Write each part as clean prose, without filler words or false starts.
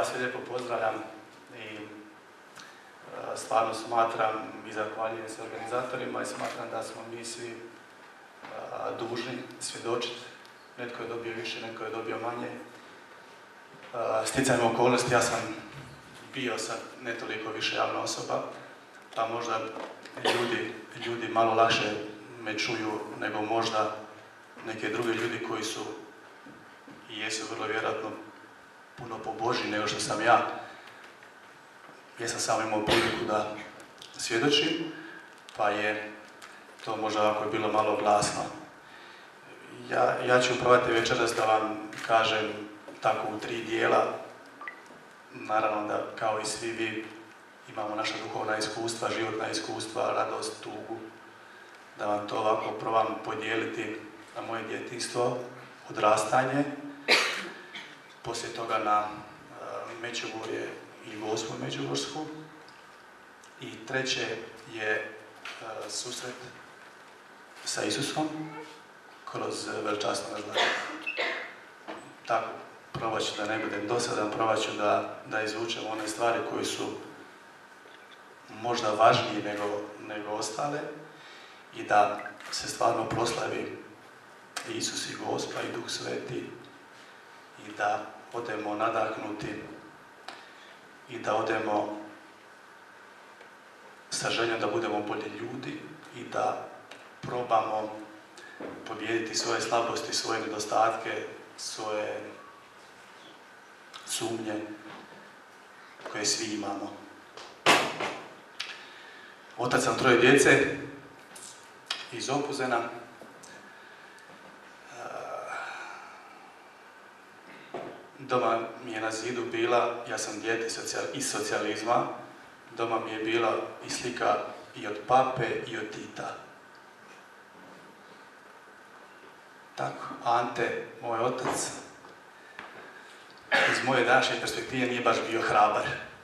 sve lijepo pozdravljam i stvarno smatram i zahvaljujem se organizatorima i smatram da smo mi svi dužni svjedočiti. Netko je dobio više, netko je dobio manje. Sticajem okolnosti, ja sam bio sad ne toliko više javna osoba, pa možda ljudi malo lakše me čuju nego možda neke druge ljudi koji su i jesu vrlo vjerojatno puno pobožniji nego što sam ja. Jesam samo imao priliku da svjedočim, pa je to možda ako je bilo malo glasno. Ja ću probati večeras da vam kažem tako u 3 dijela. Naravno da kao i svi vi imamo naša duhovna iskustva, životna iskustva, radost, tugu. Da vam to ovako probam podijeliti na moje djetinjstvo, odrastanje, poslije toga na Međugorje i Gospu Međugorsku. I treće je susret sa Isusom kroz veličanstveno znanje. Tako, probat ću da ne budem dosadan, probat ću da izvučem one stvari koje su možda važnije nego ostale i da se stvarno proslavi Isus i Gospa i Duh Sveti i da odemo nadahnuti i da odemo sa željom da budemo bolji ljudi i da probamo pobijediti svoje slabosti, svoje nedostatke, svoje sumnje koje svi imamo. Otac sam 3 djece iz Opuzena. Doma mi je na zidu bila, ja sam dijete iz socijalizma, doma mi je bila i slika i od Pape i od Tita. Tako, Ante, moj otac, iz moje današnje perspektive nije baš bio hrabar.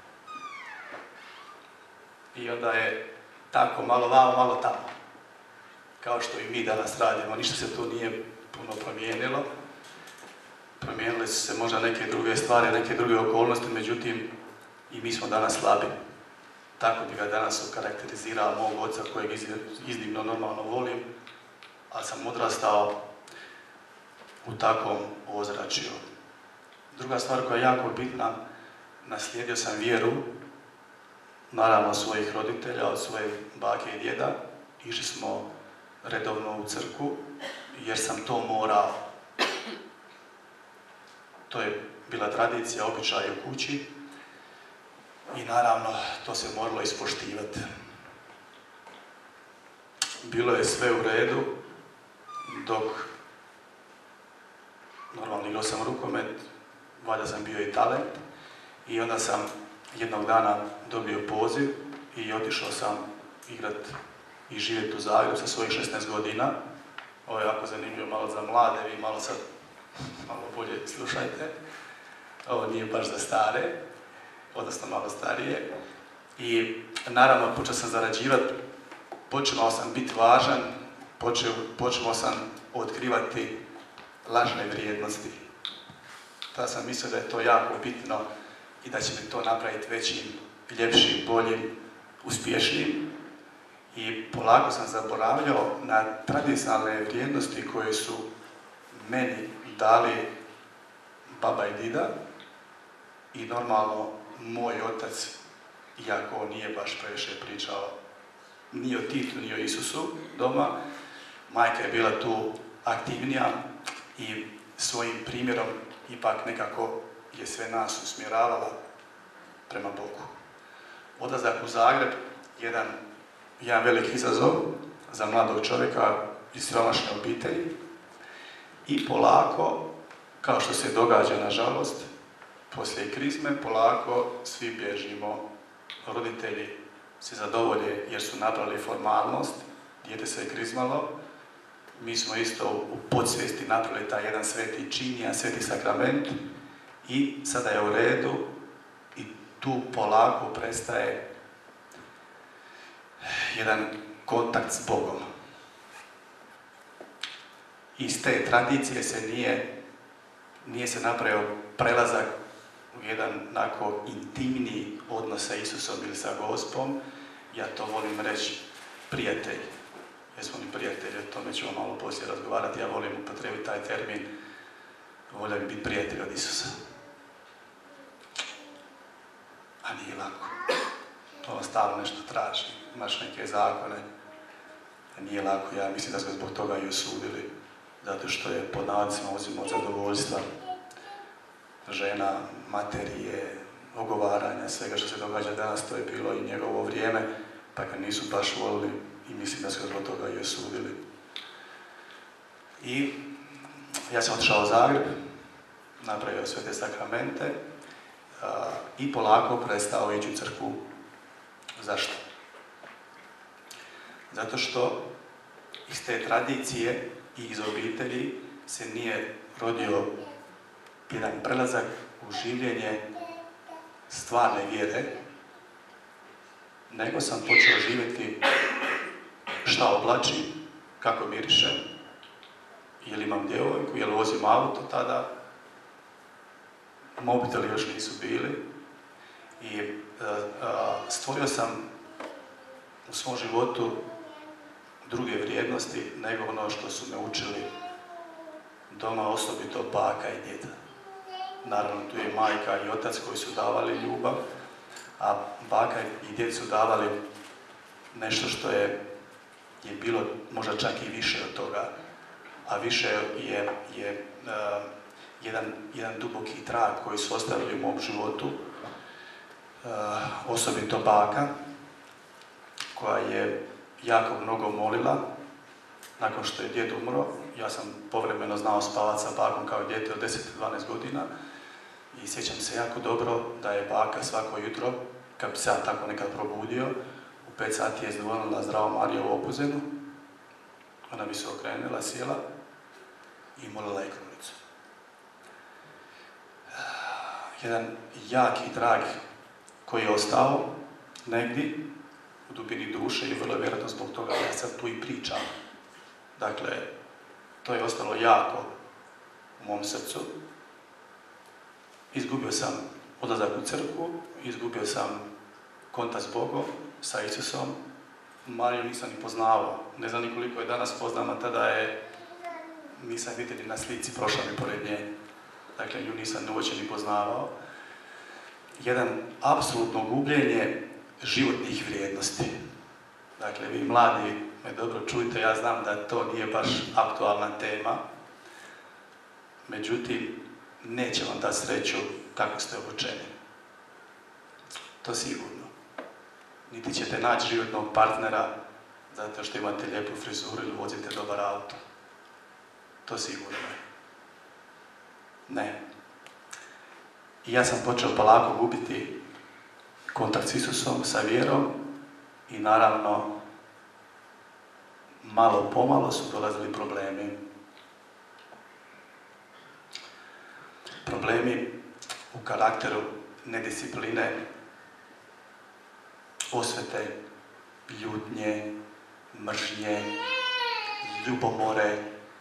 I onda je tako, malo vamo, malo tamo. Kao što i mi danas radimo, ništa se tu nije puno promijenilo. Promijenile su se možda neke druge stvari, neke druge okolnosti, međutim i mi smo danas slabi. Tako bi ga danas okarakterizirao mog oca kojeg iznimno normalno volim, ali sam odrastao u takvom ozračju. Druga stvar koja je jako bitna, naslijedio sam vjeru, naravno svojih roditelja, od svoje bake i djeda. Išli smo redovno u crkvu jer sam to morao. To je bila tradicija, običaj u kući i naravno to se moralo ispoštivati. Bilo je sve u redu dok normalno igrao sam rukomet, valjda sam bio i talent i onda sam jednog dana dobio poziv i otišao sam igrat i živjeti u Zagrebu sa svojih 16 godina. Ovo je jako zanimljivo, malo za mlade, vi malo sad malo bolje slušajte. Ovo nije baš za stare, odnosno malo starije. I naravno počeo sam zarađivati, počeo sam biti važan, počeo sam otkrivati lažne vrijednosti. Tada sam mislio da je to jako bitno i da će mi to napraviti većim, ljepšim, boljim, uspješnijim. I polako sam zaboravljao na tradicionalne vrijednosti koje su meni dali baba i dida i normalno moj otac, iako on nije baš previše pričao ni o Titu, ni o Isusu doma, majka je bila tu aktivnija i svojim primjerom ipak nekako je sve nas usmjeravala prema Bogu. Odlazak u Zagreb, jedan velik izazov za mladog čovjeka iz siromašne obitelji i polako, kao što se događa nažalost, poslije krizme, polako svi bježimo. Roditelji se zadovolje jer su napravili formalnost, dijete se je krizmalo, mi smo isto u podsvijesti napravili taj jedan sveti čin, jedan sveti sakrament i sada je u redu i tu polako prestaje jedan kontakt s Bogom. Iz te tradicije se nije se napravio prelazak u jedan onako intimniji odnos sa Isusom ili sa Gospom, ja to volim reći prijatelj. Jesmo li prijatelji, o tome ćemo malo poslije razgovarati, ja volim upotrijebiti taj termin, volio bi biti prijatelj od Isusa. A nije lako. On stalno nešto traži, imaš neke zakone, nije lako, ja mislim da smo zbog toga i osudili, zato što je pod navodnicima uzimao od zadovoljstva žena, materije, ogovaranja, svega što se događa danas, to je bilo i njegovo vrijeme, pa ga nisu baš volili i mislim da su ga zbog toga i osudili. I ja sam otišao u Zagreb, napravio sve te sakramente i polako prestao ići u crkvu. Zašto? Zato što iz te tradicije i iz obitelji se nije rodio jedan prelazak u življenje stvarne vjere, nego sam počeo živjeti šta oblačim, kako mirišem, jel imam djevojku, jel vozim auto tada, mobiteli još nisu bili i stvorio sam u svom životu druge vrijednosti nego ono što su me učili doma, osobito baka i djeda. Naravno, tu je majka i otac koji su davali ljubav, a baka i djed su davali nešto što je bilo možda čak i više od toga, a više je jedan duboki trag koji su ostavili u mom životu, osobito baka, koja je jako mnogo molila. Nakon što je djed umro, ja sam povremeno znao spavati sa bakom kao dijete od 10-12 godina i sjećam se jako dobro da je baka svako jutro, kad bi se ja tako nekad probudio, u 5 sati je zvonila Zdravo Marija u Opuzenu, ona bi se okrenula, sjela i molila je krunicu. Jedan jaki trag koji je ostao negdje u dubini duše i vrlo vjerojatno zbog toga ja sad tu i pričam. Dakle, to je ostalo jako u mom srcu. Izgubio sam odlazak u crkvu, izgubio sam kontakt s Bogom, sa Isusom. Mariju nisam ni poznavao. Ne znam ni koliko je danas poznam, a tada nisam vidjeli na slici, prošla mi pored nje. Dakle, nju nisam uopće ni poznavao. Jedan apsolutno gubljenje životnih vrijednosti. Dakle, vi mladi me dobro čujte, ja znam da to nije baš aktualna tema. Međutim, neće vam dati sreću kako ste obučeni. To sigurno. Niti ćete naći životnog partnera zato što imate lijepu frizuru ili vozite dobar auto. To sigurno ne. I ja sam počeo polako gubiti kontakt s Isusom, sa vjerom i naravno malo pomalo su dolazili problemi. Problemi u karakteru nediscipline, osvete, ljutnje, mržnje, ljubomore,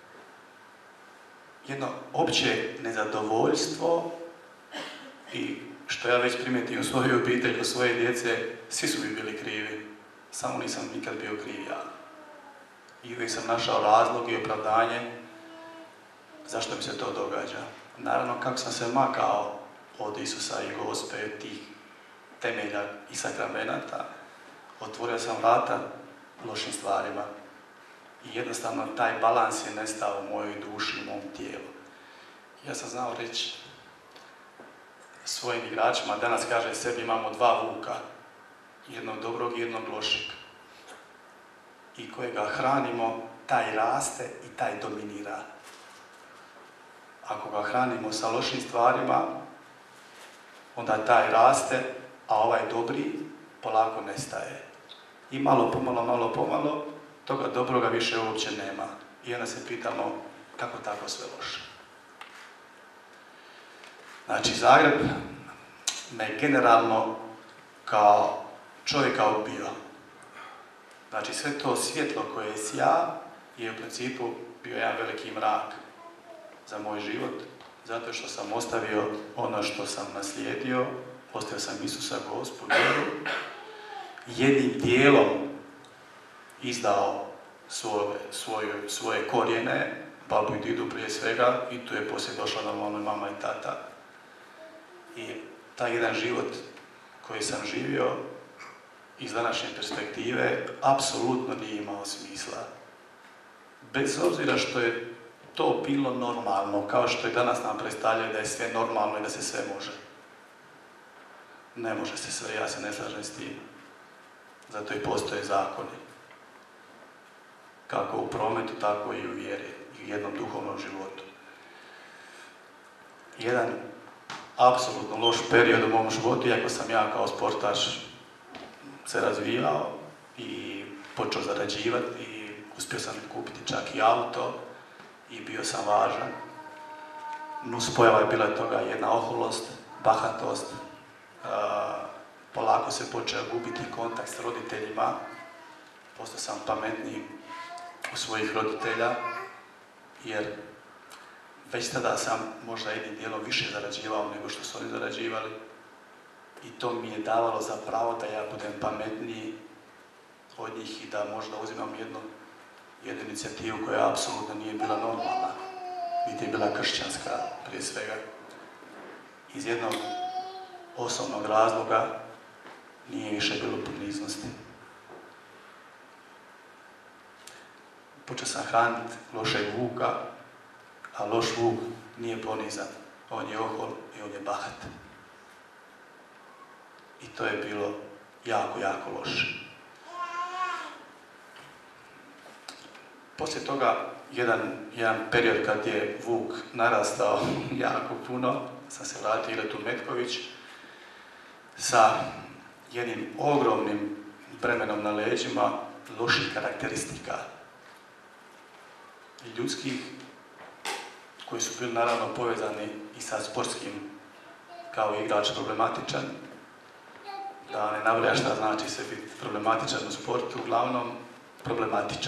jedno opće nezadovoljstvo i što ja već primijetim u svojoj obitelji, u svoje djece, svi su mi bili krivi, samo nisam nikad bio kriv ja. I uvijek sam našao razlog i opravdanje zašto mi se to događa. Naravno, kako sam se makao od Isusa i Gospe, tih temelja i sakramenata, otvorio sam vrata lošim stvarima. I jednostavno taj balans je nestao u mojoj duši, u mom tijelu. Ja sam znao reći svojim igračima, danas kaže sebi imamo 2 vuka, jednog dobrog i jednog lošeg. I kojega hranimo, taj raste i taj dominira. Ako ga hranimo sa lošim stvarima, onda taj raste, a ovaj dobri polako nestaje. I malo pomalo, toga dobroga više uopće nema. I onda se pitamo kako tako sve loše. Znači, Zagreb me generalno kao čovjeka ubio. Znači, sve to svjetlo koje je je u principu bio jedan veliki mrak za moj život, zato što sam ostavio ono što sam naslijedio, ostavio sam Isusa Gospu, vjeru, jednim dijelom izdao svoje korijene, babu i didu prije svega, i tu je poslije došla normalno mama i tata. I taj jedan život koji sam živio, iz današnje perspektive, apsolutno nije imao smisla. Bez obzira što je to bilo normalno, kao što i danas nam predstavljaju da je sve normalno i da se sve može. Ne može se sve, ja se ne slažem s tim. Zato i postoje zakoni. Kako u prometu, tako i u vjeri i u jednom duhovnom životu. Jedan apsolutno loš period u mom životu, iako sam ja kao sportaš se razvijao i počeo zarađivati i uspio sam kupiti čak i auto i bio sam važan. Nuspojava je bila toga jedna oholost, bahatost, polako se počeo gubiti kontakt s roditeljima, postao sam pametniji u svojih roditelja, jer već tada sam možda jednim dijelom više zarađivao nego što su oni zarađivali i to mi je davalo za pravo da ja budem pametniji od njih i da možda uzimam jednu inicijativu koja apsolutno nije bila normalna, niti je bila kršćanska prije svega. Iz jednog osobnog razloga nije više bilo poniznosti. Počeo sam hraniti lošeg vuka, a loš vuk nije ponizan. On je ohol i on je bahat. I to je bilo jako, jako loše. Poslije toga, jedan period kad je vuk narastao jako puno, sam se vratio igrati u Metković sa jednim ogromnim bremenom na leđima loših karakteristika. Ljudskih, koji su bili naravno povezani i sa sportskim kao igrač problematičan. Da ne nabrajam šta znači se biti problematičan u sportu, uglavnom problematičan.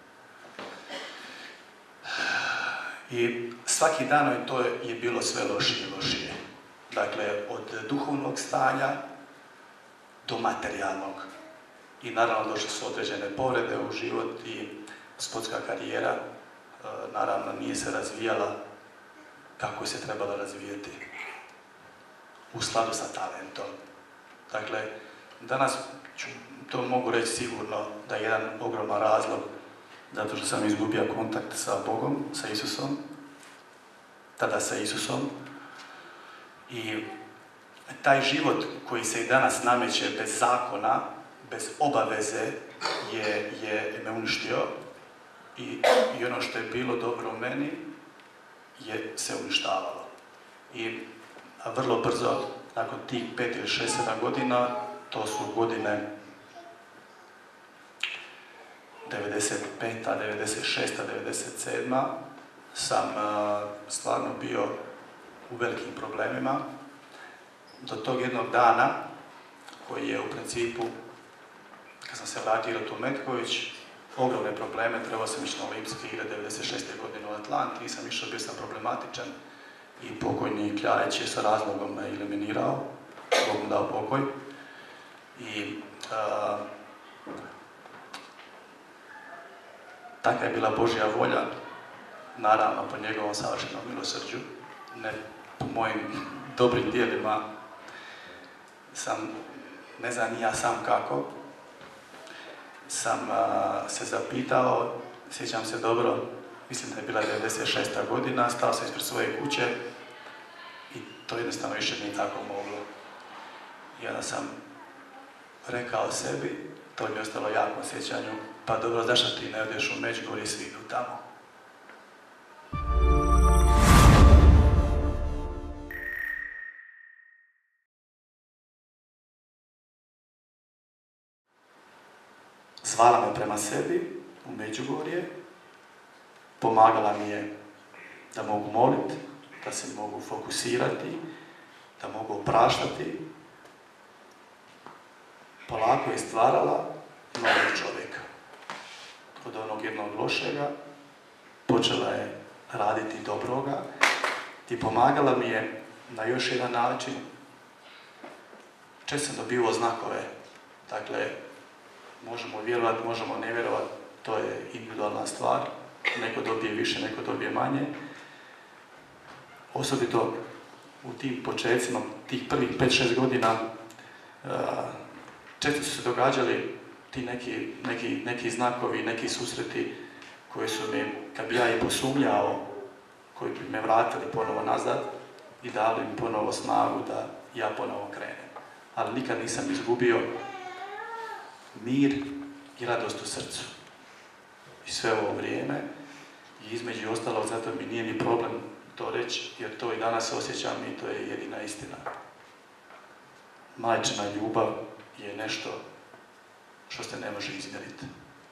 I svaki dan to je bilo sve lošije i lošije. Dakle, od duhovnog stanja do materijalnog. I naravno došle su određene povrede u život i sportska karijera naravno nije se razvijala kako se trebala razvijati u skladu sa talentom. Dakle, danas to mogu reći sigurno da je jedan ogroman razlog zato što sam izgubio kontakt sa Bogom, sa Isusom, tada sa Isusom. I taj život koji se i danas nameće bez zakona, bez obaveze je me uništio i ono što je bilo dobro u meni je se uništavalo. I vrlo brzo, nakon tih 5 ili 6, 7 godina, to su godine 95. 96. 97. sam stvarno bio u velikim problemima. Do tog jednog dana, koji je u principu, kad sam se vratio igrati u Metković, ogromne probleme, trebao sam ići na olimpijske igre 96. godine u Atlanti, nisam išao, bio sam problematičan i pokojni Kljareć je sa razlogom me eliminirao, Bog mu dao pokoj. I taka je bila Božja volja, naravno po njegovom savršenom milosrđu, ne po mojim dobrim dijelima, ne znam ni ja sam kako, sam se zapitao, sjećam se dobro, mislim da je bila 96. godina, stao sam ispred svoje kuće i to jednostavno više nije tako moglo. I onda sam rekao sebi, to mi je ostalo jako u sjećanju, pa dobro, zašto ti ne odeš u Međugorje i svi idu tamo? Zvala me prema sebi u Međugorje, pomagala mi je da mogu moliti, da se mogu fokusirati, da mogu opraštati. Polako je stvarala novog čovjeka. Od onog jednog lošega počela je raditi dobroga, I pomagala mi je na još jedan način. Često sam dobivao znakove. Dakle, možemo vjerovati, možemo ne vjerovati, to je individualna stvar. Neko dobije više, neko dobije manje. Osobito u tim početcima, tih prvih 5-6 godina, često su se događali ti neki znakovi, neki susreti koji su mi, kad bi ja i posumnjao, koji bi me vratili ponovo nazad i dali mi ponovo snagu da ja ponovo krenem. Ali nikad nisam izgubio mir i radost u srcu. I sve ovo vrijeme, i između ostalog, zato mi nije ni problem to reći, jer to i danas osjećam i to je jedina istina. Majčina ljubav je nešto što se ne može izmjeriti.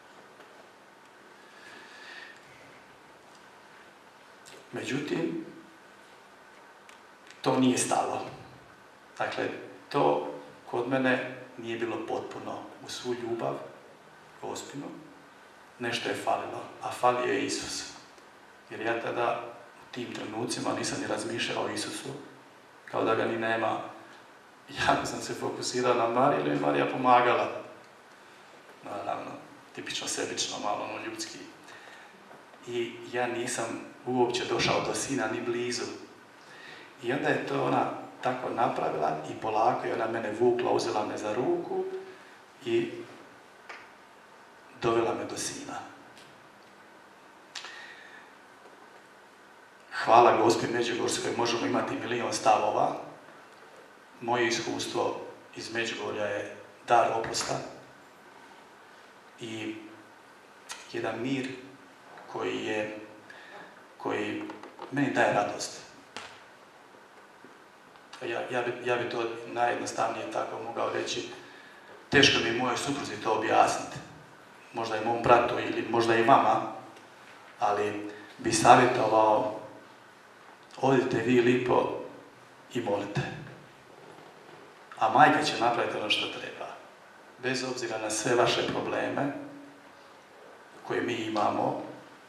Međutim, to nije stalo. Dakle, to kod mene nije bilo potpuno u svu ljubav, Gospinu. Nešto je falilo, a falio je Isus. Jer ja tada u tim trenucima nisam ni razmišljao o Isusu, kao da ga ni nema. Jako sam se fokusirao na Mariju, jer je Marija pomagala. Naravno, tipično sebično, malo ljudski. I ja nisam uopće došao do sina ni blizu. I onda je to ona tako napravila i polako je ona mene vukla, uzela me za ruku i dovela me do sina. Hvala Gospi Međugorskoj, možemo imati milion stavova. Moje iskustvo iz Međugorja je dar oprosta i jedan mir koji meni daje radost. Ja bi to najjednostavnije tako mogao reći. Teško mi mojoj supruzi to objasniti. Možda i mom bratu ili možda i vama, ali bi savjetovao, odite vi lipo i molite. A majka će napraviti ono što treba. Bez obzira na sve vaše probleme koje mi imamo,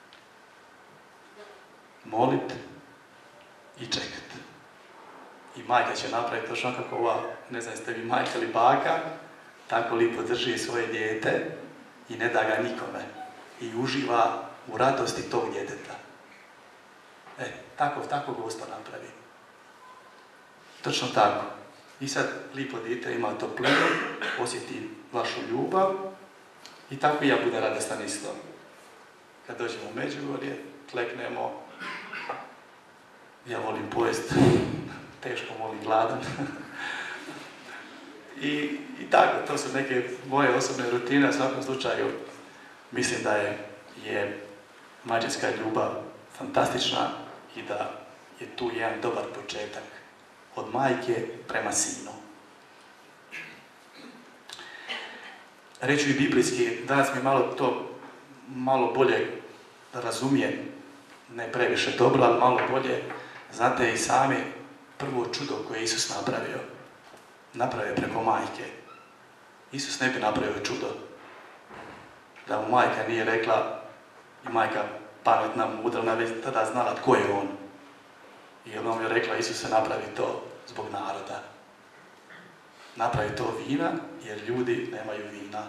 molit i čekat. I majka će napraviti točno kako ova, ne znam jeste vi majka ili baka, tako lipo drži svoje dijete i ne da ga nikome. I uživa u radosti tog djeteta. Tako Gospa napravi. Točno tako. I sad lipo dijete ima toplinu, osjeti vašu ljubav i tako i ja budem radostan isto. Kad dođemo u Međugorje, kleknemo, ja volim pojest, teško volim gladan. I tako, to su neke moje osobne rutine, u svakom slučaju mislim da je mađarska ljubav fantastična i da je tu jedan dobar početak od majke prema sinu. Reću i biblijski, danas mi malo bolje razumijem, ne previše dobro, ali malo bolje. Znate i sami, prvo čudo koje je Isus napravio preko majke. Isus ne bi napravio čudo da mu majka nije rekla, i majka pametna, mudra, ona već tada znala tko je on. I ona mu je rekla, Isuse, napravi to zbog naroda. Napravi to vina, jer ljudi nemaju vina.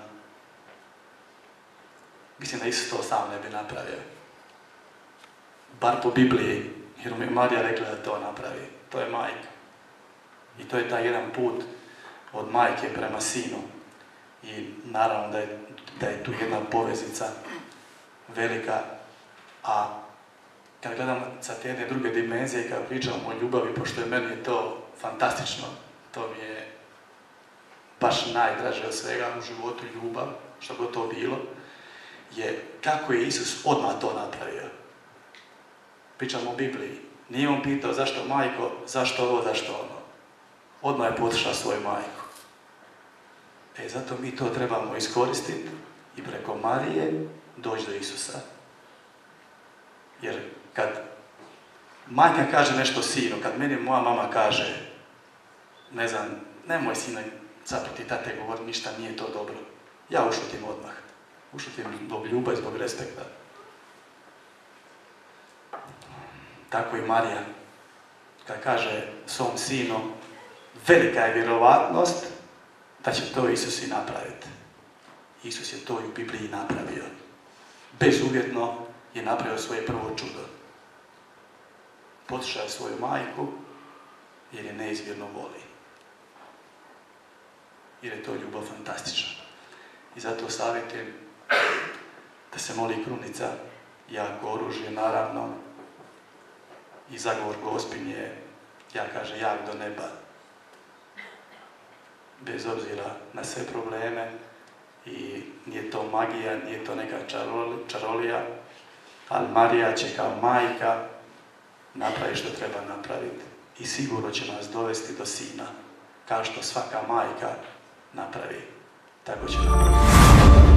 Mislim da Isus to sam ne bi napravio. Bar po Bibliji, jer mu je Marija rekla da to napravi. To je majka. I to je taj jedan put od majke prema sinu. I naravno da je tu jedna poveznica velika. A kad gledam sa te jedne druge dimenzije, kad pričam o ljubavi, pošto je meni to fantastično, to mi je baš najdraže od svega u životu, ljubav, što god to bilo, je kako je Isus odmah to napravio. Pričam o Bibliji. Nije on pitao zašto majko, zašto ovo, zašto ono. Odmah je potišao svoju majku. Zato mi to trebamo iskoristiti i preko Marije doći do Isusa. Jer kad majka kaže nešto sinu, kad meni moja mama kaže, ne znam, nemoj sine zaproti tate govori, ništa nije to dobro. Ja ušutim odmah. Ušutim zbog ljubavi, zbog respekta. Tako i Marija. kad kaže svom sinu, velika je vjerovatnost da će to Isus i napraviti. Isus je to i u Bibliji napravio. Bezuvjetno je napravio svoje prvo čudo. Poslušao je svoju majku jer je neizmjerno voli. Jer je to ljubav fantastična. I zato savjetujem da se moli krunica, jako oružje naravno, i zagovor Gospinje, ja kažem, jak do neba. Bez obzira na sve probleme, i nije to magija, nije to neka čarolija, ali Marija će kao majka napraviti što treba napraviti i sigurno će nas dovesti do sina, kao što svaka majka napravi. Tako će napraviti.